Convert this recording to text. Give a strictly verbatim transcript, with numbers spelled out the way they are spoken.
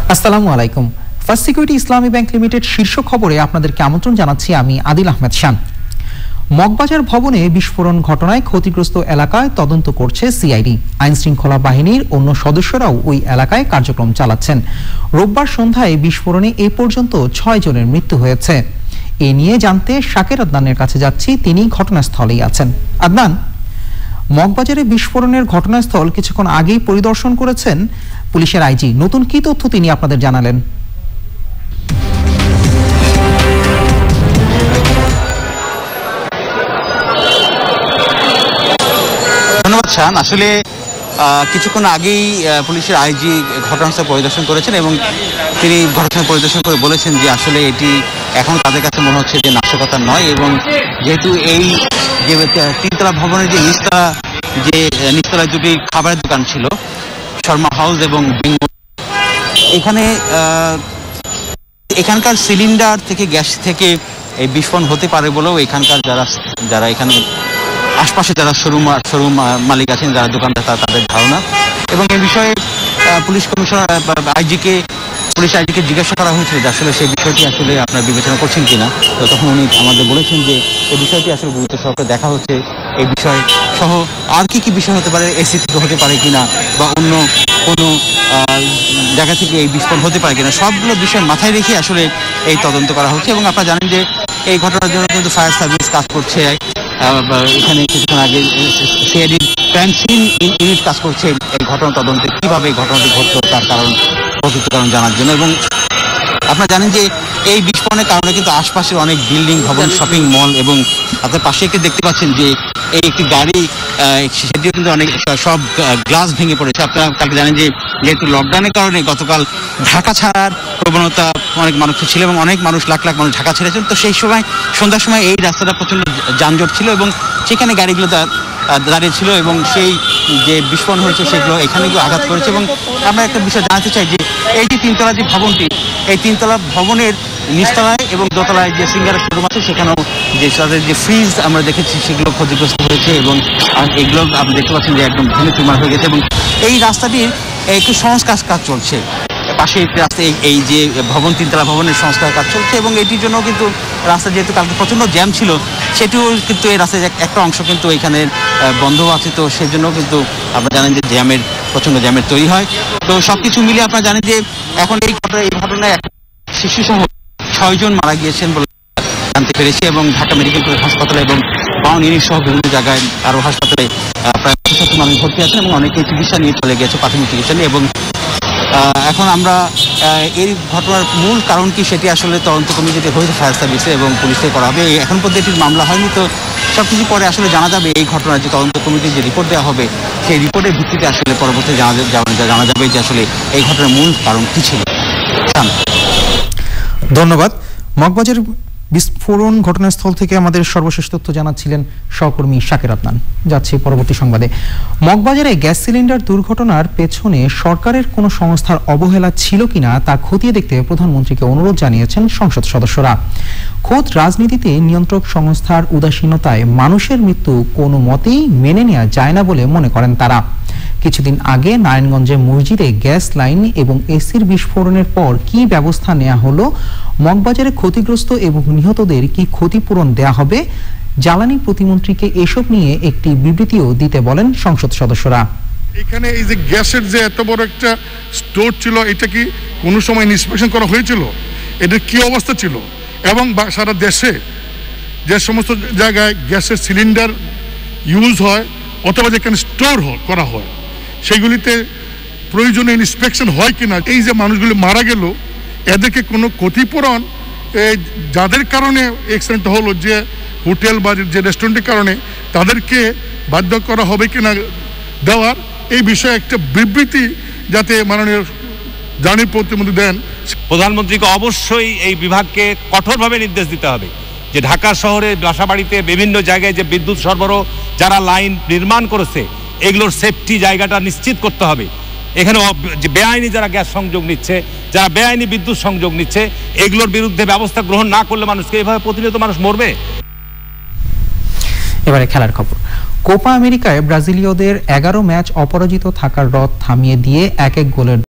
আসসালামু আলাইকুম। First Security Islami Bank Limited শীর্ষ খবরে আপনাদেরকে আমন্ত্রণ জানাচ্ছি আমি আদিল আহমেদ শান। মগবাজার ভবনে বিস্ফোরণ ঘটনায় ক্ষতিগ্রস্ত এলাকায় তদন্ত করছে সিআইডি। আইন শৃঙ্খলা বাহিনীর অন্য সদস্যরাও ওই এলাকায় কার্যক্রম চালাচ্ছেন। রোববার সন্ধ্যায় বিস্ফোরণে এ পর্যন্ত ছয় জনের মৃত্যু হয়েছে। এ নিয়ে জানতে শাকির আদনানের কাছে যাচ্ছি, তিনি ঘটনাস্থলেই আছেন। আদনান, মগবাজারে বিস্ফোরণের ঘটনাস্থল কিছুক্ষণ আগেই পরিদর্শন করেছেন পুলিশের আইজি। নতুন কি তথ্য তিনি আপনাদের জানালেন? ধন্যবাদ শান। আসলে কিছুক্ষণ আগেই পুলিশের আইজি ঘটনাস্থল পরিদর্শন করেছেন এবং তিনি ঘটনা পরিদর্শন করে বলেছেন যে আসলে এটি এখন তাদের কাছে মনে হচ্ছে যে নাশকতা নয়, এবং যেহেতু এই যে তিনতলা ভবনের যে নিচতলা যে নিচতলায় দুটি খাবারের দোকান ছিল, শর্মা হাউস এবং বেঙ্গল, এখানে এখানকার সিলিন্ডার থেকে গ্যাস থেকে এই বিস্ফোরণ হতে পারে বলেও এখানকার যারা যারা এখানে আশপাশে যারা শোরুম শোরুম মালিক আছেন, যারা দোকানদার, তাদের ধারণা। এবং এই বিষয়ে পুলিশ কমিশনার আইজিকে পুলিশ আইজিকে জিজ্ঞাসা করা হয়েছিল যে আসলে সেই বিষয়টি আসলে আপনারা বিবেচনা করছেন কিনা। তো তখন উনি আমাদের বলেছেন যে এই বিষয়টি আসলে গুরুত্ব সহকারে দেখা হচ্ছে। এই বিষয় সহ আর কি কি বিষয় হতে পারে, এসি থেকে হতে পারে কিনা বা অন্য কোনো জায়গা থেকে এই বিস্ফোরণ হতে পারে কিনা, সবগুলো বিষয় মাথায় রেখে আসলে এই তদন্ত করা হচ্ছে। এবং আপনারা জানেন যে এই ঘটনার জন্য কিন্তু ফায়ার সার্ভিস কাজ করছে। এখানে কিছুক্ষণ আগে সিআইডির ক্রাইম সিন ইউনিট কাজ করছে এই ঘটনা তদন্তে, কিভাবে এই ঘটনাটি ঘটলো তার কারণ প্রকৃত কারণ জানার জন্য। এবং আপনারা জানেন যে এই বিস্ফোরণের কারণে কিন্তু আশপাশের অনেক বিল্ডিং, ভবন, শপিং মল এবং আপনার পাশে একটি দেখতে পাচ্ছেন যে এই একটি গাড়ি, সেটিও কিন্তু অনেক সব গ্লাস ভেঙে পড়েছে। আপনারা কালকে জানেন যে যেহেতু লকডাউনের কারণে গতকাল ঢাকা ছাড়ার প্রবণতা অনেক মানুষের ছিল এবং অনেক মানুষ, লাখ লাখ মানুষ ঢাকা ছেড়েছেন। তো সেই সময় সন্ধ্যার সময় এই রাস্তাটা প্রচণ্ড যানজট ছিল এবং সেখানে গাড়িগুলো দাঁড়িয়ে ছিল এবং সেই যে বিস্ফোরণ হয়েছে সেগুলো এখানে আঘাত করেছে। এবং আমরা একটা বিষয় জানাতে চাই যে এই যে তিনতলা যে ভবনটি, এই তিনতলা ভবনের নিচতলায় এবং দোতলায় যে সিঙ্গারের শোরুম আছে, সেখানেও যে তাদের যে ফ্রিজ আমরা দেখেছি সেগুলো ক্ষতিগ্রস্ত হয়েছে এবং এগুলো আপনি দেখতে পাচ্ছেন যে একদম ভেঙে চুরমার হয়ে গেছে। এবং এই রাস্তাটির একটু সংস্কার কাজ চলছে, পাশে রাস্তায় এই যে ভবন, তিনতলা ভবনের সংস্কার কাজ চলছে এবং এটির জন্য কিন্তু রাস্তা যেহেতু কালকে প্রচণ্ড জ্যাম ছিল, সেটিও কিন্তু এই রাস্তায় একটা অংশ কিন্তু এখানে বন্ধ আছে। তো সেই জন্য কিন্তু আপনারা জানেন যে জ্যামের প্রচণ্ড জ্যামের তৈরি হয়। তো সব কিছু মিলিয়ে আপনারা জানেন যে এখন এই ঘটনা এই ঘটনায় শিশুসহ ছয়জন মারা গিয়েছেন বলে জানতে পেরেছি এবং ঢাকা মেডিকেল কলেজ হাসপাতালে এবং বাউন ইউনিট সহ বিভিন্ন জায়গায় আরও হাসপাতালে প্রায় পঁচাত্তর মানুষ ভর্তি আছেন এবং অনেকে চিকিৎসা নিয়ে চলে গেছে, প্রাথমিক চিকিৎসা নিয়ে। এবং এখন আমরা এই ঘটনার মূল কারণ কি সেটি আসলে তদন্ত কমিটিতে হয়েছে ফায়ার সার্ভিসে এবং পুলিশে করা হবে। এখন পর্যন্ত এটির মামলা হয়নি, তো সব কিছু পরে আসলে জানা যাবে। এই ঘটনার যে তদন্ত কমিটির যে রিপোর্ট দেওয়া হবে, সেই রিপোর্টের ভিত্তিতে আসলে পরবর্তী জানা জানা যাবে যে আসলে এই ঘটনার মূল কারণ কি ছিল। ধন্যবাদ। মগবাজার বিস্ফোরণ ঘটনাস্থল থেকে আমাদের সর্বশেষ তথ্য জানাচ্ছিলেন সহকর্মী শাকির আদনান। যাচ্ছি পরবর্তী সংবাদে। মগবাজারে গ্যাস সিলিন্ডার দুর্ঘটনার পেছনে সরকারের কোনো সংস্থার অবহেলা ছিল কিনা তা খতিয়ে দেখতে প্রধানমন্ত্রীকে অনুরোধ জানিয়েছেন সংসদ সদস্যরা। খোদ রাজনীতিতে নিয়ন্ত্রক সংস্থার উদাসীনতায় মানুষের মৃত্যু কোনো মতেই মেনে নেওয়া যায় না বলে মনে করেন তারা। কিছুদিন আগে নারায়ণগঞ্জে মসজিদে গ্যাস লাইন এবং এসির বিস্ফোরণের পর কি ব্যবস্থা নেওয়া হলো, মগবাজারে ক্ষতিগ্রস্ত এবং নিহতদের কি ক্ষতিপূরণ দেয়া হবে, জ্বালানি প্রতিমন্ত্রীকে এসব নিয়ে একটি বিবৃতিও দিতে বলেন সংসদ সদস্যরা। এখানে এই যে গ্যাসের যে এত বড় একটা স্টোর ছিল, এটা কি কোনো সময় ইন্সপেকশন করা হয়েছিল? এটার কি অবস্থা ছিল? এবং সারা দেশে যে সমস্ত জায়গায় গ্যাসের সিলিন্ডার ইউজ হয় অথবা যেখানে স্টোর করা হয়, সেগুলিতে প্রয়োজনীয় ইন্সপেকশন হয় কিনা। এই যে মানুষগুলি মারা গেল, এদেরকে কোনো ক্ষতিপূরণ যাদের কারণে অ্যাক্সিডেন্ট হলো, যে হোটেল বা যে রেস্টুরেন্টের কারণে, তাদেরকে বাধ্য করা হবে কিনা দেওয়ার, এই বিষয়ে একটা বিবৃতি যাতে মাননীয় জ্বালানি প্রতিমন্ত্রী দেন। প্রধানমন্ত্রীকে অবশ্যই এই বিভাগকে কঠোরভাবে নির্দেশ দিতে হবে যে ঢাকা শহরে বাসাবাড়িতে বিভিন্ন জায়গায় যে বিদ্যুৎ সরবরাহ যারা লাইন নির্মাণ করেছে, এগুলোর সেফটি জায়গাটা নিশ্চিত করতে হবে। এখানে বেআইনি যারা গ্যাস সংযোগ নিচ্ছে, যারা বেআইনি বিদ্যুৎ সংযোগ নিচ্ছে, এগুলোর বিরুদ্ধে ব্যবস্থা গ্রহণ না করলে মানুষকে এইভাবে প্রতিনিয়ত মানুষ মরবে। এবারে খেলার খবর। কোপা আমেরিকায় ব্রাজিলীয়দের এগারো ম্যাচ অপরাজিত থাকার রথ থামিয়ে দিয়ে এক এক গোলের